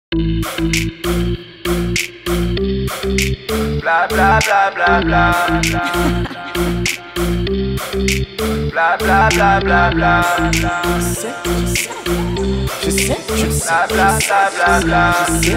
Bla bla bla bla bla. Bla bla bla bla bla. Je sais. Bla bla bla bla bla.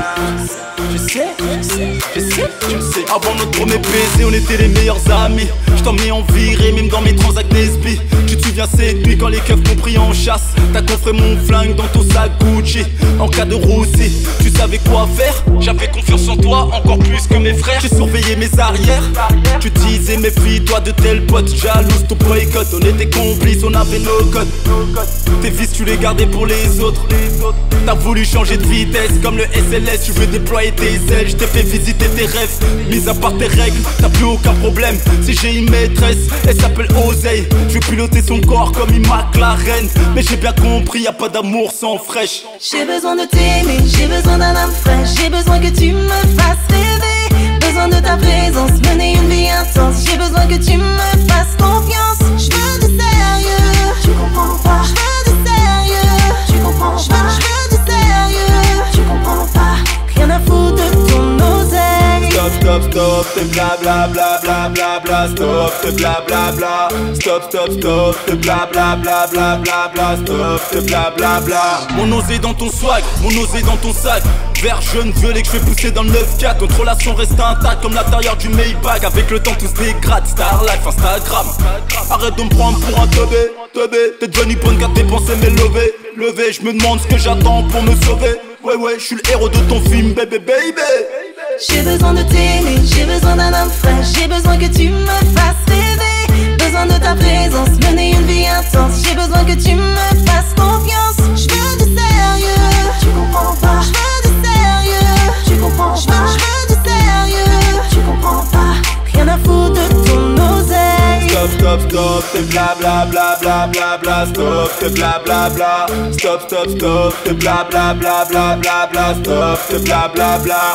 Je sais. Avant notre premier baiser, on était les meilleurs amis. Je t'en mets en virée, même dans mes transacts Nesby. Tu te souviens cette nuit quand les keufs t'ont pris en chasse. T'as coffré mon flingue dans ton sac Gucci. En cas de roussi, tu savais quoi faire. J'avais confiance en toi, encore plus que mes frères. J'ai surveillé mes arrières. Tu disais méfie-toi de tels potes jalouse, ton boycott. On était complices, on avait nos codes. Tes vices tu les gardais pour les autres. T'as voulu changer de vitesse comme le SLS. Tu veux déployer tes ailes, je t'ai fait visiter tes rêves. Mis à part tes règles, t'as plus aucun problème. Si j'ai une maîtresse, elle s'appelle Oseille. Je vais piloter son corps comme une McLaren. Mais j'ai bien compris, y'a pas d'amour sans fraîche. J'ai besoin de t'aimer, j'ai besoin d'un homme fraîche. J'ai besoin que tu me fasses rêver. Besoin de ta présence, mener une vie intense. J'ai besoin que tu me fasses confiance. Je veux de sérieux, tu comprends pas. Je veux de sérieux, tu comprends pas. Je veux de sérieux, tu comprends pas. Rien à foutre de ton oseille. Stop, t'es bla bla bla bla bla bla. Stop, t'es bla bla bla. Stop, t'es bla bla bla bla bla bla. Stop, t'es bla bla bla. Mon osé dans ton swag, mon osé dans ton sac. Vert jaune violet que je fais pousser dans le 9-4. Notre relation reste intacte comme l'intérieur du Maybach. Avec le temps tout se dégrade, Star Life, Instagram. Arrête de me prendre pour un teubé. T'es devenu bonne car tes pensées m'est levé. Je me demande ce que j'attends pour me sauver. Ouais, je suis le héros de ton film, baby. J'ai besoin de t'aimer, j'ai besoin d'un homme fraîche. J'ai besoin que tu me fasses rêver. Besoin de ta présence, mener une vie intense. J'ai besoin que tu me fasses confiance. Je veux de sérieux, tu comprends pas. Je veux de sérieux, tu comprends pas. Je veux de sérieux, tu comprends pas. Rien à foutre de ton oseille. Stop, t'es bla bla bla bla bla bla. Stop, t'es bla bla bla. Stop, t'es bla bla bla bla bla bla. Stop, t'es bla bla bla.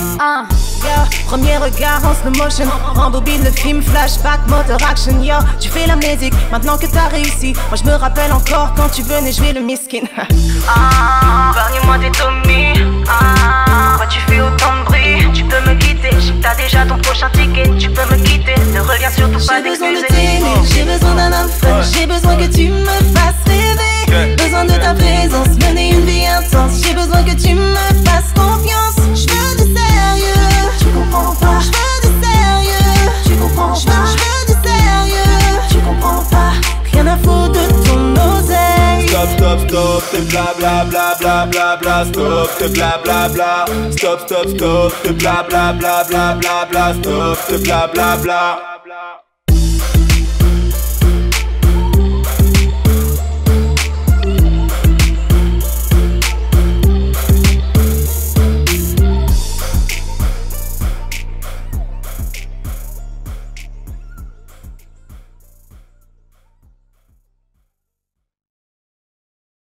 Premier regard en slow motion, rembobine le film, flashback, motor action, yo. Tu fais l'amnésique, maintenant que t'as réussi. Moi je me rappelle encore quand tu venais jouer le miskin. Épargne-moi tes Tommy. Pourquoi tu fais autant de bruit? Tu peux me quitter, je sais que t'as déjà ton prochain ticket. Tu peux me quitter, ne reviens surtout pas d'excuser. J'ai besoin de t'aimer, j'ai besoin d'un homme fraîche. J'ai besoin que tu me fasses rêver. Besoin de ta présence, mener une vie intense. J'ai besoin que tu me fasses confiance. Je veux de sérieux, tu comprends pas. Je veux de sérieux, tu comprends pas. Je veux de sérieux, tu comprends pas. Rien à foutre de ton oseille. Stop, t'es bla bla bla bla bla bla. Stop, t'es bla bla bla. Stop, t'es bla bla bla bla bla bla. Stop, t'es bla bla bla.